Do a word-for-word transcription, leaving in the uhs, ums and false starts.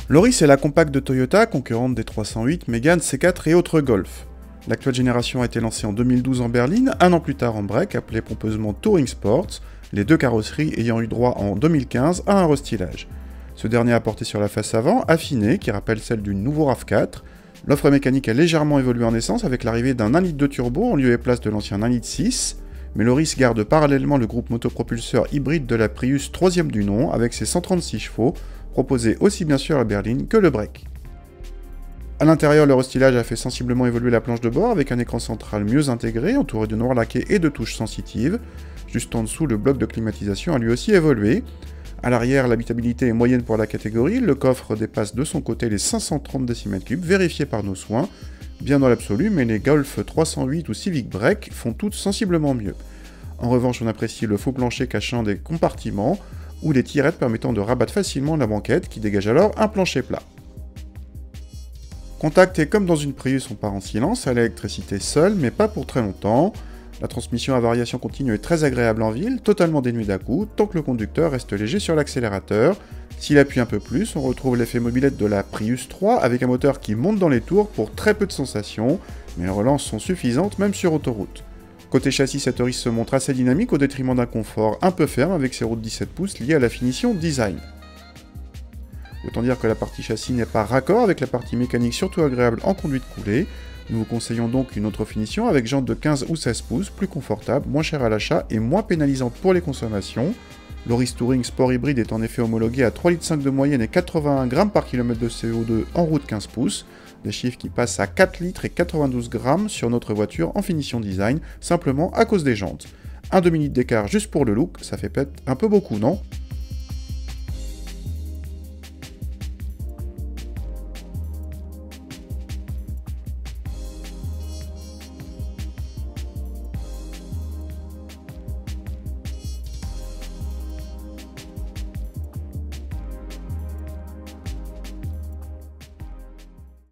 L'Auris est la compacte de Toyota, concurrente des trois cent huit, Mégane, C quatre et autres Golf. L'actuelle génération a été lancée en deux mille douze en berline, un an plus tard en break, appelé pompeusement Touring Sports, les deux carrosseries ayant eu droit en deux mille quinze à un restylage. Ce dernier a porté sur la face avant, affinée, qui rappelle celle du nouveau RAV quatre. L'offre mécanique a légèrement évolué en essence avec l'arrivée d'un un litre de turbo en lieu et place de l'ancien un litre six, mais l'Auris garde parallèlement le groupe motopropulseur hybride de la Prius troisième du nom avec ses cent trente-six chevaux, proposé aussi bien sur la berline que le break. A l'intérieur, le restylage a fait sensiblement évoluer la planche de bord avec un écran central mieux intégré, entouré de noir laqué et de touches sensitives. Juste en dessous, le bloc de climatisation a lui aussi évolué. A l'arrière, l'habitabilité est moyenne pour la catégorie, le coffre dépasse de son côté les cinq cent trente décimètres cubes, vérifiés par nos soins. Bien dans l'absolu, mais les Golf trois cent huit ou Civic Break font toutes sensiblement mieux. En revanche, on apprécie le faux plancher cachant des compartiments, ou les tirettes permettant de rabattre facilement la banquette, qui dégage alors un plancher plat. Contact est comme dans une Prius, on part en silence, à l'électricité seule, mais pas pour très longtemps. La transmission à variation continue est très agréable en ville, totalement dénuée d'à-coups, tant que le conducteur reste léger sur l'accélérateur. S'il appuie un peu plus, on retrouve l'effet mobilette de la Prius trois, avec un moteur qui monte dans les tours pour très peu de sensations, mais les relances sont suffisantes même sur autoroute. Côté châssis, cette Auris se montre assez dynamique au détriment d'un confort un peu ferme avec ses roues de dix-sept pouces liées à la finition design. Autant dire que la partie châssis n'est pas raccord avec la partie mécanique surtout agréable en conduite coulée. Nous vous conseillons donc une autre finition avec jantes de quinze ou seize pouces, plus confortable, moins chère à l'achat et moins pénalisante pour les consommations. L'Auris Touring Sport Hybride est en effet homologué à trois virgule cinq litres de moyenne et quatre-vingt-un grammes par kilomètre de C O deux en route quinze pouces, des chiffres qui passent à quatre litres et quatre-vingt-douze grammes sur notre voiture en finition design, simplement à cause des jantes. Un demi-litre d'écart juste pour le look, ça fait peut-être un peu beaucoup, non ?